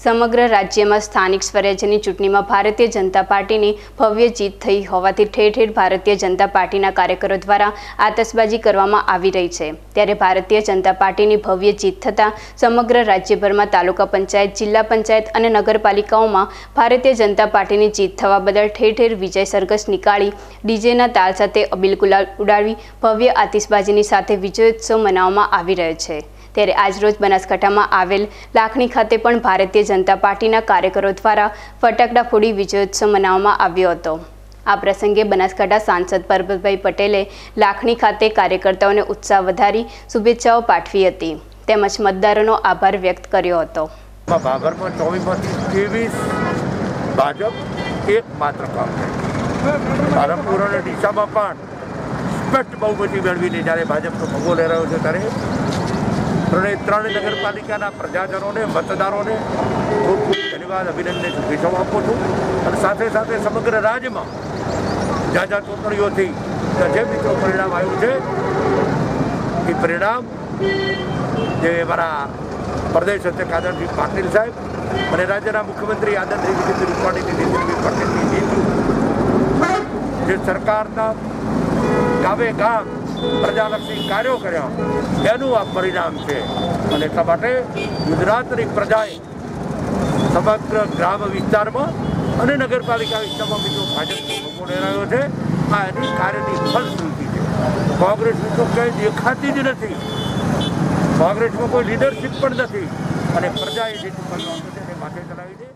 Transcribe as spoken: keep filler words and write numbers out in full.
સમગ્ર રાજ્યમાં સ્થાનિક સ્વરાજ્યની ચૂંટણીમાં ભારતીય જનતા પાર્ટીની ભવ્ય જીત થઈ હોવાથી ઠેર ઠેર ભારતીય જનતા પાર્ટીના કાર્યકરો દ્વારા આતશબાજી કરવામાં આવી રહી છે। ત્યારે ભારતીય જનતા પાર્ટીની ભવ્ય જીત થતાં સમગ્ર રાજ્યભરમાં તાલુકા પંચાયત, જિલ્લા પંચાયત અને નગરપાલિકાઓમાં ભારતીય જનતા પાર્ટીની જીત થવા બદલ ઠેર ઠેર વિજય સરઘસ નીકાળી ડીજેના તાલ સાથે અબીલ ગુલાલ ઉડાવી ભવ્ય આતિશબાજીની સાથે વિજયોત્સવ મનાવવામાં આવી રહ્યો છે। ત્યારે આજરોજ બનાસકાંઠામાં આવેલ લાખણી ખાતે પણ ભારતીય જનતા પાર્ટીના કાર્યકરો દ્વારા ફટાકડા ફોડી વિજયોત્સવ મનાવવામાં આવ્યો હતો। આ પ્રસંગે બનાસકાંઠા સાંસદ પરબતભાઈ પટેલે લાખણી ખાતે કાર્યકર્તાઓને ઉત્સાહ વધારી શુભેચ્છાઓ પાઠવી હતી તેમજ મતદારોનો આભાર વ્યક્ત કર્યો હતો। ભાભરમાં ચોવીસમાંથી ત્રેવીસ ભાજપ એક માત્ર કામ કરે। પાલનપુર અને ડીસામાં પણ સ્પષ્ટ બહુમતી મેળવીને જ્યારે ભાજપનો ભગવો લહેરાયો છે ત્યારે ત્રણ નગરપાલિકાના પ્રજાજનોને, મતદારોને ખૂબ ખૂબ ધન્યવાદ, અભિનંદન, શુભેચ્છાઓ આપું છું। અને સાથે સાથે સમગ્ર રાજ્યમાં જ્યાં જ્યાં ચૂંટણીઓથી જે મિત્રો પરિણામ આવ્યું છે એ પરિણામ જે અમારા પ્રદેશ અધ્યક્ષ આદરણજી પાટીલ સાહેબ અને રાજ્યના મુખ્યમંત્રી આદરણજી વિજયભાઈ રૂપાણીની નીતિનભાઈ પટેલની નીતિ જે સરકારના ગામે ગામ પ્રજાલક્ષી કાર્યો કર્યા એનું આ પરિણામ છે। અને એટલા માટે ગુજરાતની પ્રજાએ સમગ્ર ગ્રામ વિસ્તારમાં અને નગરપાલિકા વિસ્તારમાં મિત્રો ભાજપનો ભગવો લહેરાયો છે। આ એની કાર્યની ફલશ્રુતિ છે। કોંગ્રેસની તો કંઈ દેખાતી જ નથી, કોંગ્રેસમાં કોઈ લીડરશીપ પણ નથી અને પ્રજાએ જે ચૂંટણીઓ આપી છે એને માથે ચલાવી છે।